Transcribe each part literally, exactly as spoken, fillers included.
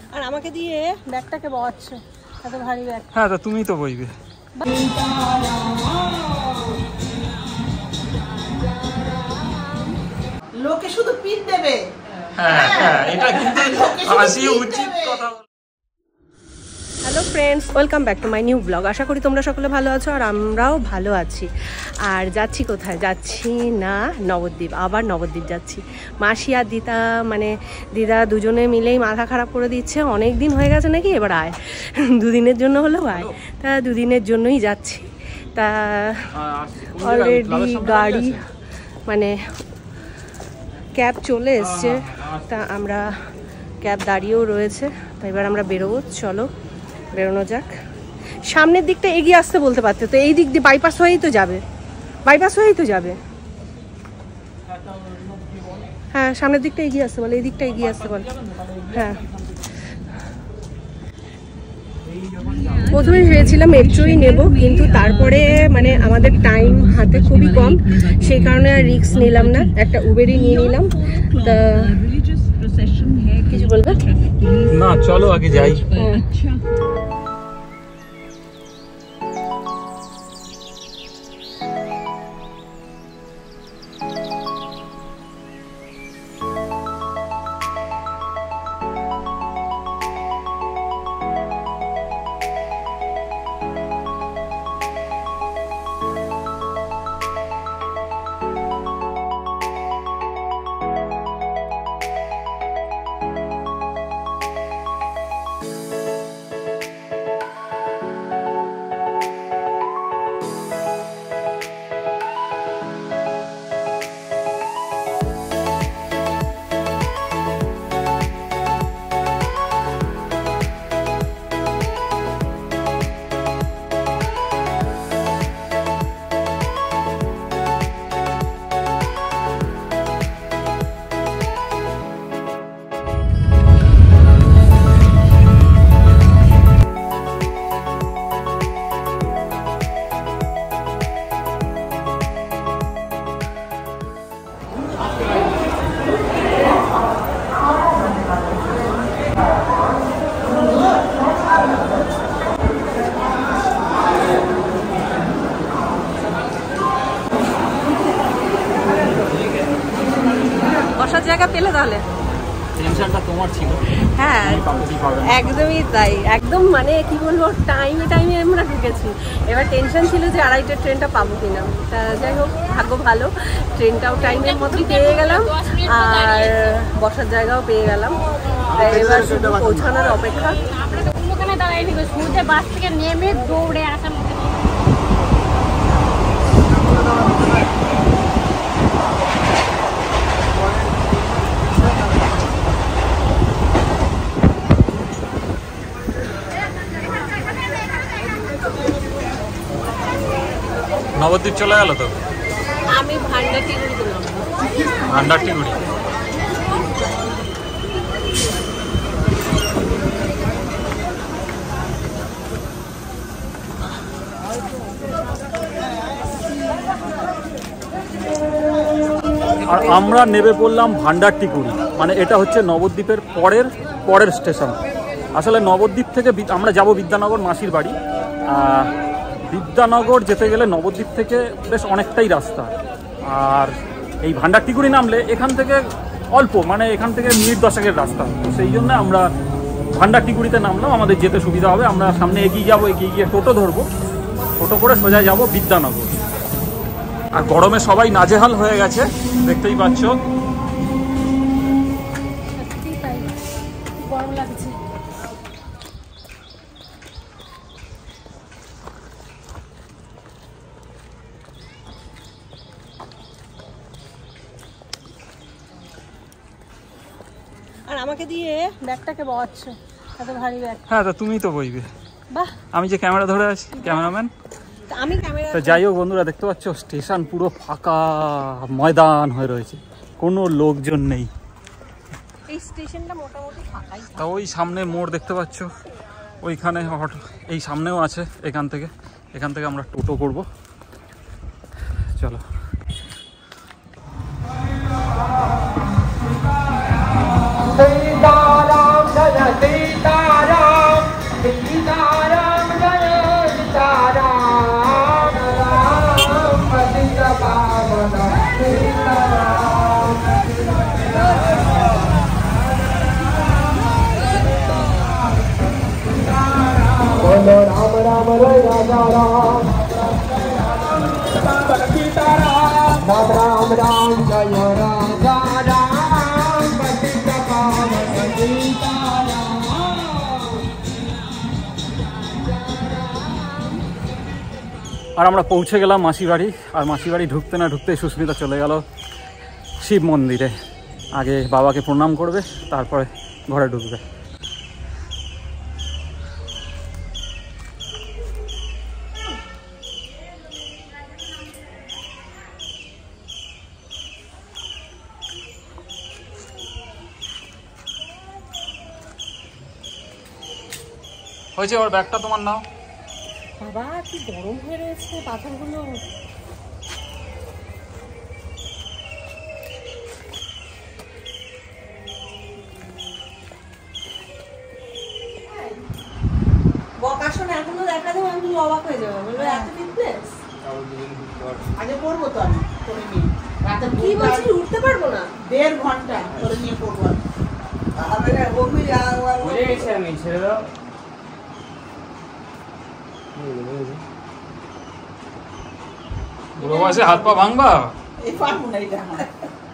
আর আমাকে দিয়ে ব্যাগটাকে বওয়াচ্ছে, এত ভারী ব্যাগ। হ্যাঁ তো তুমিই তো বইবে। লোকে শুধু পিন দেবে। হ্যাঁ হ্যাঁ, এটা কিন্তু হাসি উচিত কথা। Hello friends, welcome back to my new blog. আশা করি তোমরা সকলে ভালো আছো আর আমরাও ভালো আছি। আর যাচ্ছি কোথায়? যাচ্ছি না নবদ্বীপ, আবার নবদ্বীপ যাচ্ছি। মাসি আর দিদা, মানে দিদা দুজনে মিলেই মাথা খারাপ করে দিচ্ছে, অনেক দিন হয়ে গেছে নাকি, এবার আয় দুদিনের জন্য হলেও আয়। তা দুদিনের জন্যই যাচ্ছি। তা অলরেডি গাড়ি মানে ক্যাব চলে এসছে, তা আমরা ক্যাব দাঁড়িয়েও রয়েছে। তা এবার আমরা বেরোবো, চলো বেরোনো যাক। সামনের দিকটা এগিয়ে আসতে বলতে পারতে তো, এই দিক দিয়ে বাইপাস হয়েই তো যাবে, বাইপাস হয়েই তো যাবে। হ্যাঁ সামনের দিকটা এগিয়ে আসতে বলে, এই দিকটা এগিয়ে আসতে বলে। হ্যাঁ প্রথমে ভেবেছিলাম মেট্রোই নেব, কিন্তু তারপরে মানে আমাদের টাইম হাতে খুবই কম, সেই কারণে আর রিস্ক নিলাম না, একটা উবেরই নিয়ে নিলাম। তা কিছু বলবে না, চলো আগে যাই। বসার জায়গা পেলে তাহলে? টেনশনটা তোমার ছিল। হ্যাঁ একদমই তাই, একদম মানে কি বলবো, টাইমে টাইমে আমরা ঢুকেছি। এবার টেনশন ছিল যে আড়াইটার ট্রেনটা পাবো কিনা। তা যাই হোক, ভাগ্য ভালো, ট্রেনটাও টাইমের মতো পেয়ে গেলাম আর বসার জায়গাও পেয়ে গেলাম। তাই এবার শুধু পৌঁছানোর অপেক্ষা। বাস থেকে নেমে দৌড়ে আসা নবদ্বীপ চলে গেল তো। আমি ভান্ডারটিগুড়ি দিলাম। ভান্ডারটিগুড়ি আর আমরা নেমে পড়লাম ভান্ডারটিগুড়ি, মানে এটা হচ্ছে নবদ্বীপের পরের পরের স্টেশন। আসলে নবদ্বীপ থেকে আমরা যাব বিদ্যানগর, মাসির বাড়ি। বিদ্যানগর যেতে গেলে নবদ্বীপ থেকে বেশ অনেকটাই রাস্তা, আর এই ভান্ডারটিগুড়ি নামলে এখান থেকে অল্প, মানে এখান থেকে মিনিট দশেকের রাস্তা। তো সেই জন্য আমরা ভান্ডারটিগুড়িতে নামলাম, আমাদের যেতে সুবিধা হবে। আমরা সামনে এগিয়ে যাবো, এগিয়ে গিয়ে টোটো ধরবো, টোটো করে সোজা যাব বিদ্যানগর। আর গরমে সবাই নাজেহাল হয়ে গেছে, দেখতেই পাচ্ছ। গরম লাগছে। আর আমাকে দিয়ে ব্যাগটাকে বওয়াচ্ছে, এত ভারী ব্যাগ। হ্যাঁ তো তুমিই তো বইবে। বাহ, আমি যে ক্যামেরা ধরে আছি, ক্যামেরাম্যান। আমি ক্যামেরা। তো যাই হোক বন্ধুরা, দেখতে পাচ্ছ স্টেশন পুরো ফাঁকা ময়দান হয়ে রয়েছে, কোনো লোকজন নেই। এই স্টেশনটা মোটামুটি ফাঁকাই। তা ওই সামনে মোড় দেখতে পাচ্ছ, ওইখানে এই সামনেও আছে। এখান থেকে এখান থেকে আমরা টোটো করব, চলো। सीताराम जय सीता राम राम राम जय राजा राम पतित पावन सीताराम। আর আমরা পৌঁছে গেলাম মাসি বাড়ি। আর মাসি বাড়ি ঢুকতে না ঢুকতে সুস্মিতা চলে গেল শিব মন্দিরে। আগে বাবাকে প্রণাম করবে, তারপরে ঘরে ঢুকবে। হয়েছে, ওর ব্যাগটা তোমার নাও। বাবা কি গরম হয়ে রয়েছে পাথরগুলো। বকাশন এখনো দেখা যাবে, আমি অবাক হয়ে যাবো, বলবো এত ফিটনেস। আগে করবো তো আমি করে নিয়ে রাতে কি বলছিস, উঠতে পারবো না? দেড় ঘন্টা করে নিয়ে করবো। বুঝে গেছি আমি, ছেড়ে দাও। বুড়ো বয়সে হাত পা ভাঙবা? এই পারবো না এটা আমার।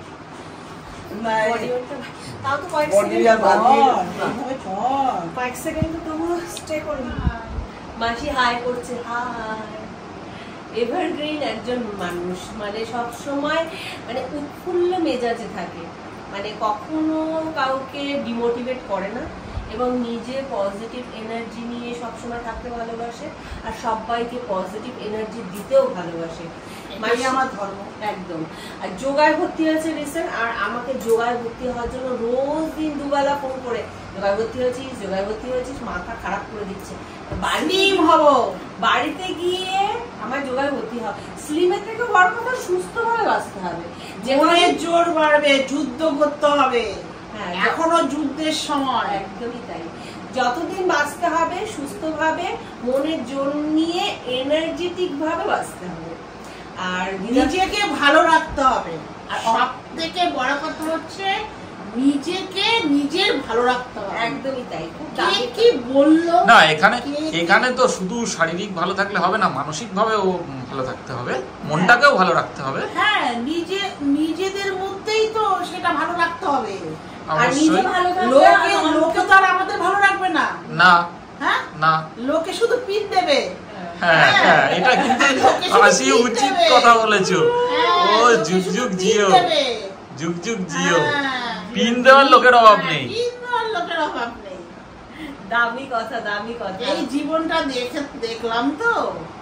না, Body weight টা- তাও তো কয়েক body সেকেন্ড আর কর, body এইভাবে কর। কয়েক সেকেন্ড তো তবুও স্টে করুন। মাসি হাই করছে, হাই। এভারগ্রিন একজন মানুষ, মানে সব সময় মানে উৎফুল্ল মেজাজে থাকে, মানে কখনো কাউকে ডিমোটিভেট করে না এবং নিজে পজিটিভ এনার্জি নিয়ে সবসময় থাকতে ভালোবাসে আর সবাইকে পজিটিভ এনার্জি দিতেও ভালোবাসে। এটাই আমার ধর্ম। একদম। আর যোগায় ভর্তি হয়েছে রিসেন্ট, আর আমাকে যোগায় ভর্তি হওয়ার জন্য রোজ দিন দুবেলা ফোন করে যোগায় ভর্তি হয়েছিস, যোগায় ভর্তি হয়েছিস, মাথা খারাপ করে দিচ্ছে। স্লিম হবো, বাড়িতে গিয়ে আমার যোগায় ভর্তি হবে। স্লিমের থেকে বড় কথা সুস্থভাবে বাঁচতে হবে, মনের জোর বাড়বে, যুদ্ধ করতে হবে। হ্যাঁ, এখনো যুদ্ধের সময়। একদমই তাই। যতদিন বাঁচতে হবে সুস্থভাবে, মনের জোর নিয়ে এনার্জেটিক ভাবে বাঁচতে হবে। আর নিজেকে ভালো রাখতে হবে। আর সব থেকে বড় কথা হচ্ছে নিজেকে নিজের ভালো রাখতে হবে। একদমই তাই। খুব কে দামি কি বললো না, এখানে কে কি- এখানে তো শুধু শারীরিক ভালো থাকলে হবে না, মানসিক ভাবেও ভালো থাকতে হবে, মনটাকেও ভালো রাখতে হবে। হ্যাঁ, নিজে নিজেদের মধ্যেই তো সেটা ভালো রাখতে হবে। আর নিজে অবশ্যই। ভালো থাকলে লোকে আর লোকে তো আর আমাদের ভালো রাখবে না। না হ্যাঁ, না, লোকে শুধু পিট দেবে। হ্যাঁ হ্যাঁ, এটা কিন্তু লোকে শুধু হাসি পিট উচিত দেবে। কথা বলেছো। হ্যাঁ, ও লোকে যুগ শুধু যুগ পিট জিও, দেবে। যুগ যুগ জিও। হ্যাঁ, পিন দেওয়ার লোকের অভাব নেই। পিন দেওয়ার লোকের অভাব নেই। দামি কথা, দামি কথা। এই জীবনটা দেখে দেখলাম তো।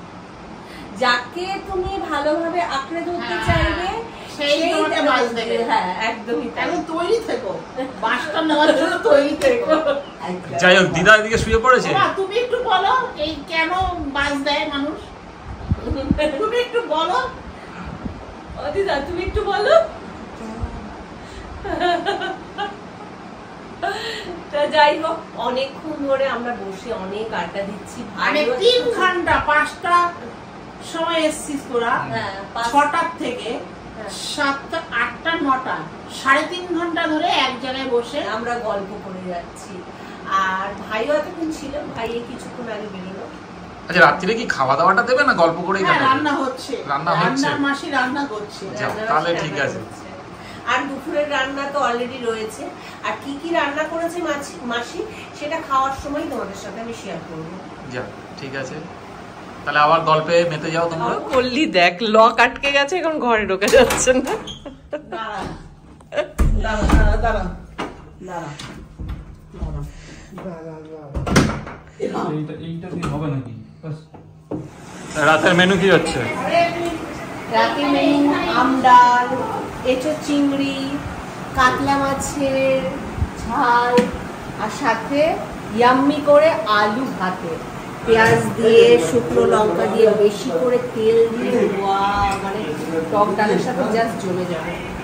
যাকে তুমি ভালোভাবে আঁকড়ে ধরতে হ্যাঁ, চাইবে সেই তোমাকে বাস দেবে। হ্যাঁ, একদমই তাই। এখন তৈরি থেকো, বাসটা নেওয়ার জন্য তৈরি থেকো। যাই হোক, দিদা এদিকে শুয়ে পড়েছে। বাবা, তুমি একটু বলো এই কেন বাস দেয় মানুষ? তুমি একটু বলো। ও দিদা, তুমি একটু বলো। তা যাই হোক, অনেকক্ষণ ধরে আমরা বসে অনেক আড্ডা দিচ্ছি। মানে ভাইও তিন একটু- ঘন্টা পাঁচটা সময় এসছিস তোরা, হ্যাঁ, পাঁচ- ছটার থেকে হ্যাঁ। সাতটা আটটা নটা, সাড়ে তিন ঘন্টা ধরে এক জায়গায় বসে আমরা গল্প করে যাচ্ছি। আর ভাইও এতক্ষণ ছিল, ভাই এই কিছুক্ষণ আগে বেরোলো। আচ্ছা, রাত্রিরে কি খাওয়া দাওয়াটা দেবে না গল্প করেই হ্যাঁ, কাটাবে? রান্না হচ্ছে, রান্না হচ্ছে? রান্নার মাসি রান্না করছে। যাও, রান্না তাহলে রান্না ঠিক আছে। করছে। আর দুপুরের রান্না তো অলরেডি রয়েছে, আর কি কি রান্না করেছে মাছি মাসি সেটা খাওয়ার সময় তোমাদের সাথে আমি শেয়ার করবো। যাও, ঠিক আছে, তাহলে আবার গল্পে মেতে যাও তোমরা। করলি দেখ, লক আটকে গেছে, এখন ঘরে ঢোকা যাচ্ছে না। দাঁড়া দাঁড়া দাঁড়া দাঁড়া দাঁড়া এইটা এইটা কি হবে নাকি? রাতের মেনু কি হচ্ছে? রাতে মেনু আম ডাল, এঁচো চিংড়ি, কাতলা মাছের ঝাল, আর সাথে ইয়াম্মি করে আলু ভাতে, পেঁয়াজ দিয়ে শুকনো লঙ্কা দিয়ে বেশি করে তেল দিয়ে, ওয়া, মানে টক ডালের সাথে জাস্ট জমে যাবে।